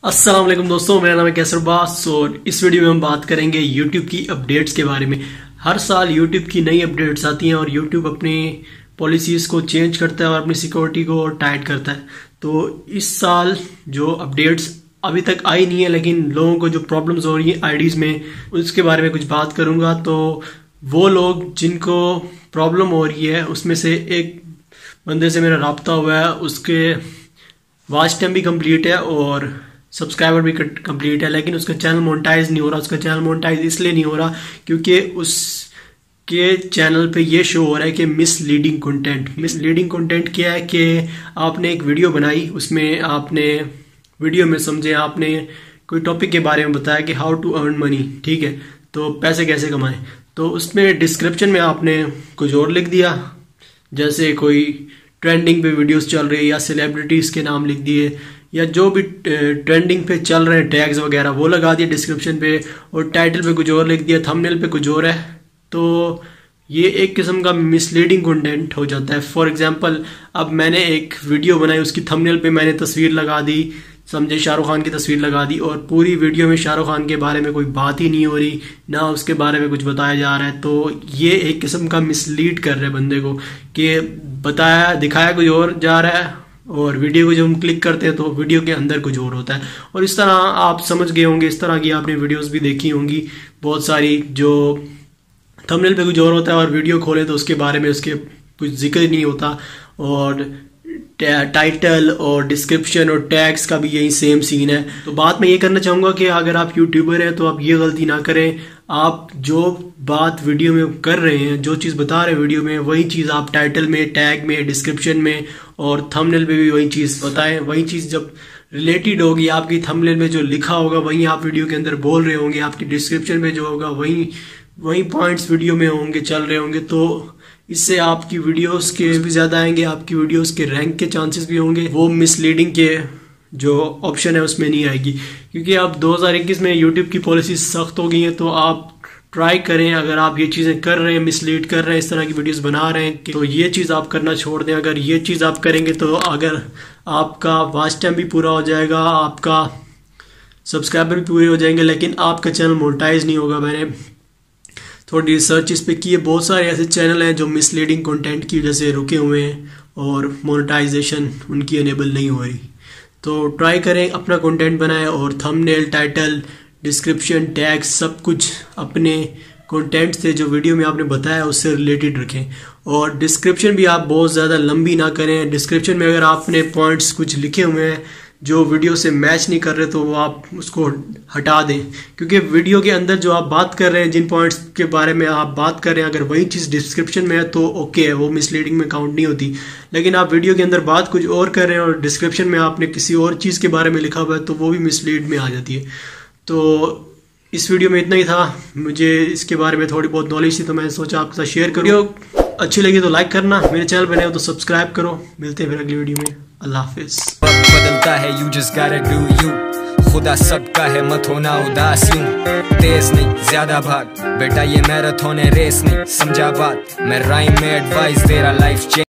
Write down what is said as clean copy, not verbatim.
अस्सलाम वालेकुम दोस्तों, मेरा नाम है कैसर अब्बास और इस वीडियो में हम बात करेंगे YouTube की अपडेट्स के बारे में। हर साल YouTube की नई अपडेट्स आती हैं और YouTube अपनी पॉलिसीज़ को चेंज करता है और अपनी सिक्योरिटी को टाइट करता है। तो इस साल जो अपडेट्स अभी तक आई नहीं है, लेकिन लोगों को जो प्रॉब्लम्स हो रही है आईडीज़ में, उसके बारे में कुछ बात करूँगा। तो वो लोग जिनको प्रॉब्लम हो रही है, उसमें से एक बंदे से मेरा रब्ता हुआ है, उसके वॉच टाइम भी कंप्लीट है और सब्सक्राइबर भी कंप्लीट है, लेकिन उसका चैनल मोनेटाइज नहीं हो रहा। उसका चैनल मोनेटाइज इसलिए नहीं हो रहा क्योंकि उसके चैनल पे ये शो हो रहा है कि मिसलीडिंग कंटेंट। मिसलीडिंग कंटेंट क्या है कि आपने एक वीडियो बनाई, उसमें आपने वीडियो में समझे आपने कोई टॉपिक के बारे में बताया कि हाउ टू अर्न मनी, ठीक है, तो पैसे कैसे कमाएं। तो उसमें डिस्क्रिप्शन में आपने कुछ और लिख दिया, जैसे कोई ट्रेंडिंग पे वीडियोस चल रही है या सेलिब्रिटीज के नाम लिख दिए या जो भी ट्रेंडिंग पे चल रहे हैं टैग्स वगैरह वो लगा दिए डिस्क्रिप्शन पे, और टाइटल पे कुछ और लिख दिया, थंबनेल पे कुछ और है। तो ये एक किस्म का मिसलीडिंग कंटेंट हो जाता है। फॉर एग्जांपल, अब मैंने एक वीडियो बनाई, उसकी थंबनेल पे मैंने तस्वीर लगा दी, समझे शाहरुख खान की तस्वीर लगा दी, और पूरी वीडियो में शाहरुख खान के बारे में कोई बात ही नहीं हो रही, ना उसके बारे में कुछ बताया जा रहा है। तो ये एक किस्म का मिसलीड कर रहे हैं बंदे को कि बताया दिखाया कुछ और जा रहा है और वीडियो को जब हम क्लिक करते हैं तो वीडियो के अंदर कुछ और होता है। और इस तरह आप समझ गए होंगे, इस तरह की आपने वीडियोस भी देखी होंगी बहुत सारी, जो थंबनेल पे कुछ और होता है और वीडियो खोले तो उसके बारे में उसके कुछ जिक्र नहीं होता, और टाइटल और डिस्क्रिप्शन और टैग्स का भी यही सेम सीन है। तो बात मैं ये करना चाहूँगा कि अगर आप यूट्यूबर हैं तो आप ये गलती ना करें। आप जो बात वीडियो में कर रहे हैं, जो चीज़ बता रहे हैं वीडियो में, वही चीज़ आप टाइटल में, टैग में, डिस्क्रिप्शन में और थंबनेल पे भी वही चीज़ बताएं। वही चीज़ जब रिलेटेड होगी, आपकी थंबनेल में जो लिखा होगा वही आप वीडियो के अंदर बोल रहे होंगे, आपकी डिस्क्रिप्शन में जो होगा वही पॉइंट्स वीडियो में होंगे, चल रहे होंगे। तो इससे आपकी वीडियोस के भी ज़्यादा आएंगे, आपकी वीडियोस के रैंक के चांसेस भी होंगे। वो मिसलीडिंग के जो ऑप्शन है उसमें नहीं आएगी, क्योंकि अब 2021 में यूट्यूब की पॉलिसी सख्त हो गई है। तो आप ट्राई करें, अगर आप ये चीज़ें कर रहे हैं, मिसलीड कर रहे हैं, इस तरह की वीडियोस बना रहे हैं, तो ये चीज़ आप करना छोड़ दें। अगर ये चीज़ आप करेंगे तो अगर आपका वॉच टाइम भी पूरा हो जाएगा, आपका सब्सक्राइबर भी पूरे हो जाएंगे, लेकिन आपका चैनल मोनेटाइज नहीं होगा। मैंने थोड़ी रिसर्च इस पे की है, बहुत सारे ऐसे चैनल हैं जो मिसलीडिंग कंटेंट की वजह से रुके हुए हैं और मोनेटाइजेशन उनकी इनेबल नहीं हो रही। तो ट्राई करें, अपना कंटेंट बनाएं और थंबनेल, टाइटल, डिस्क्रिप्शन, टैग सब कुछ अपने कंटेंट से, जो वीडियो में आपने बताया उससे रिलेटेड रखें। और डिस्क्रिप्शन भी आप बहुत ज़्यादा लंबी ना करें। डिस्क्रिप्शन में अगर आपने पॉइंट्स कुछ लिखे हुए हैं जो वीडियो से मैच नहीं कर रहे तो वो आप उसको हटा दें, क्योंकि वीडियो के अंदर जो आप बात कर रहे हैं, जिन पॉइंट्स के बारे में आप बात कर रहे हैं, अगर वही चीज़ डिस्क्रिप्शन में है तो ओके है, वो मिसलीडिंग में काउंट नहीं होती। लेकिन आप वीडियो के अंदर बात कुछ और कर रहे हैं और डिस्क्रिप्शन में आपने किसी और चीज़ के बारे में लिखा हुआ है तो वो भी मिसलीड में आ जाती है। तो इस वीडियो में इतना ही था। मुझे इसके बारे में थोड़ी बहुत नॉलेज थी तो मैंने सोचा आपके साथ शेयर करूँ। वीडियो अच्छी लगी तो लाइक करना, मेरे चैनल बने हो तो सब्सक्राइब करो। मिलते हैं फिर अगली वीडियो में। अल्लाह हाफिज। बदलता है, you just gotta do you। खुदा सबका है, मत होना उदास यूं। तेज नहीं ज्यादा भाग बेटा, ये मैराथन है रेस नहीं, समझा बात। मैं राइम में एडवाइस दे रहा, लाइफ चेंज